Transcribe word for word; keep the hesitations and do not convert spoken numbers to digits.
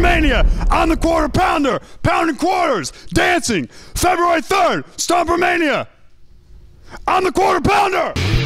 Stompermania. I'm the Quarter Pounder, pounding quarters, dancing. February third, Stompermania. I'm the Quarter Pounder.